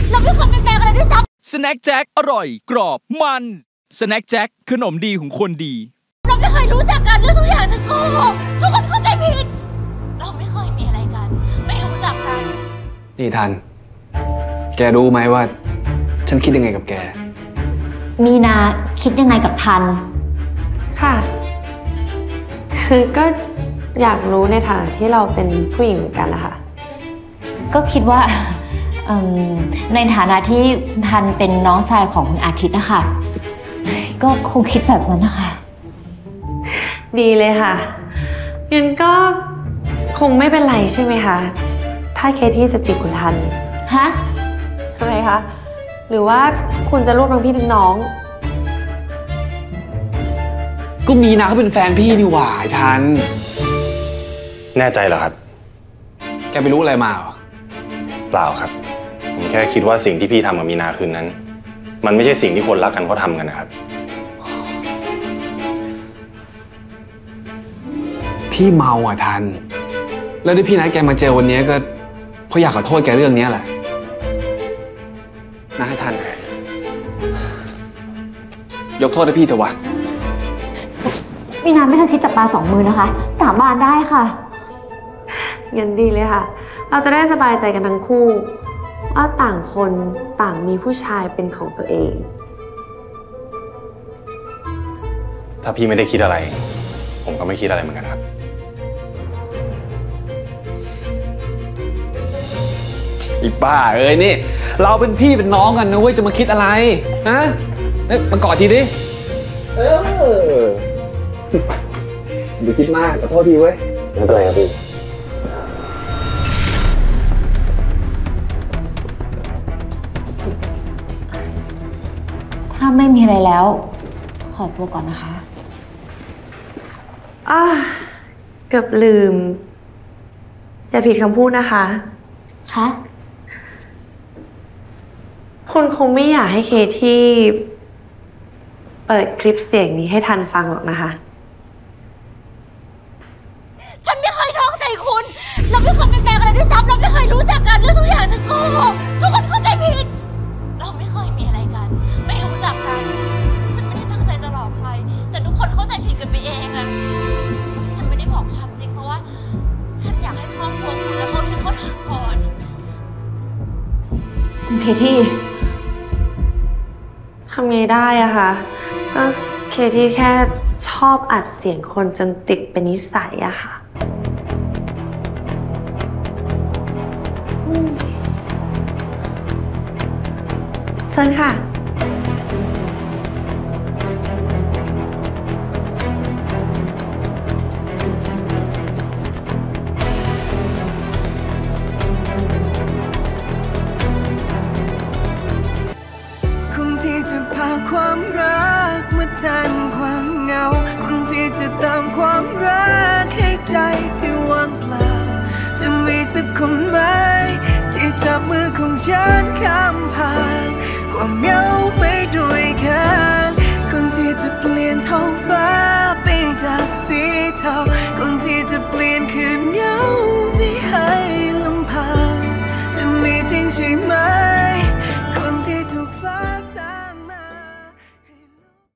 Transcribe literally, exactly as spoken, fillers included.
เราไม่เคยเป็นแฟนกันเลยด้วยซ้ำสแน็คแจ็คอร่อยกรอบมันสแน็คแจ็คขนมดีของคนดีเราไม่เคยรู้จักกันเรื่องทุกอย่างฉันโกหกทุกคนเข้าใจผิดเราไม่เคยมีอะไรกันไม่รู้จักกันนี่ทันแกรู้ไหมว่าฉันคิดยังไงกับแกมีนาคิดยังไงกับทันค่ะคือก็อยากรู้ในฐานะที่เราเป็นผู้หญิงเหมือนกันนะคะก็คิดว่าในฐานะที่ทันเป็นน้องชายของคุณอาทิตย์นะคะก็คงคิดแบบนั้นนะคะดีเลยค่ะงั้นก็คงไม่เป็นไรใช่ไหมคะถ้าเคที่จะจีบคุณทันฮะทำไมคะหรือว่าคุณจะรวบทั้งพี่ทั้งน้องก็มีนะเขาเป็นแฟนพี่นี่หว่าทันแน่ใจเหรอครับแกไปรู้อะไรมาเหรอเปล่าครับผมแค่คิดว่าสิ่งที่พี่ทำกับมีนาคืนนั้นมันไม่ใช่สิ่งที่คนรักกันเขาทำกันนะครับพี่เมาอ่ะทันแล้วที่พี่นัดแกมาเจอวันนี้ก็เพราะอยากขอโทษแกเรื่องนี้แหละนะให้ทันยกโทษให้พี่เถอะวะมีนาไม่เคยคิดจับปลาสองมือนะคะสาบานได้ค่ะงั้นดีเลยค่ะเราจะได้สบายใจกันทั้งคู่ว่าต่างคนต่างมีผู้ชายเป็นของตัวเองถ้าพี่ไม่ได้คิดอะไรผมก็ไม่คิดอะไรเหมือนกันครับอีบ้าเอ้ยนี่เราเป็นพี่เป็นน้องกันนะเว้ยจะมาคิดอะไรฮะเฮ้ยมากอดทีดิเอออย่าคิดมากขอโทษทีเว้ยไม่เป็นไรครับพี่ถ้าไม่มีอะไรแล้วขอตัวก่อนนะคะอ่าเกือบลืมอย่าผิดคำพูดนะคะคะคุณคงไม่อยากให้เคที่เปิดคลิปเสียงนี้ให้ทันฟังหรอกนะคะฉันไม่เคยท้องใจคุณเราไม่เคยเป็นแฟนกันเลยด้วยซ้ำเราไม่เคยรู้จักกันเรื่องทุกอย่างฉันโกหกทุกคนเข้าใจผิดเราไม่เคยมีอะไรกันไม่รู้จักกันฉันไม่ได้ตั้งใจจะหลอกใครแต่ทุกคนเข้าใจผิดกันไปเองอะฉันไม่ได้บอกความจริงเพราะว่าฉันอยากให้ครอบครัวคุณและเขาเป็นเขาถามก่อนคุณเคที่ทำไงได้อะคะก็เคที่แค่ชอบอัดเสียงคนจนติดเป็นนิสัยอะค่ะเชิญค่ะคนที่จะพาความรักมาแทนความเหงาคนที่จะตามความรักให้ใจที่ว่างเปล่าจะมีสักคนไหมที่จับมือของฉันข้ามผ่านความเหงาไปด้วยกันคนที่จะเปลี่ยนท้องฟ้า